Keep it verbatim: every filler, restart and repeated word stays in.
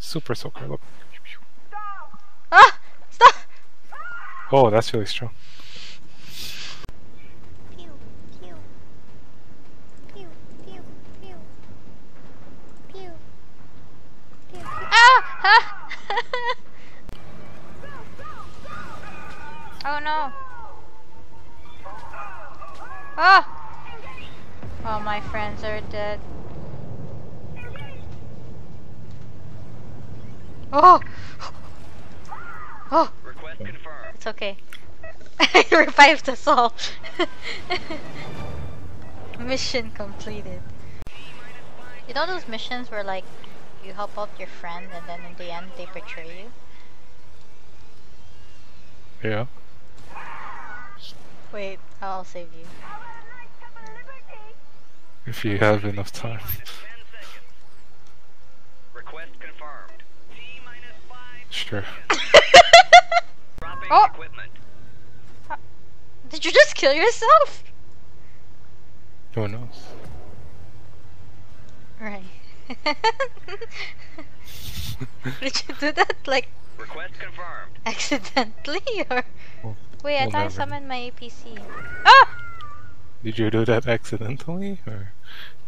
Super soaker, look. Ah! Stop! Oh, that's really strong. Pew, pew. Pew, pew, pew. Pew. Pew, pew. Ah! Ah! Oh no! Ah! All my friends are dead. Oh! Oh! Request confirmed. It's okay. I revived us all. Mission completed. You know those missions where like you help out your friend and then in the end they betray you? Yeah. Wait, I'll save you. If you have enough time. Request confirmed. T minus five. Sure. Dropping Oh! equipment. Did you just kill yourself? Who knows? Right. Did you do that like Request confirmed. accidentally or? We'll, Wait, I we'll thought I never- summoned my A P C. Ah! Did you do that accidentally, or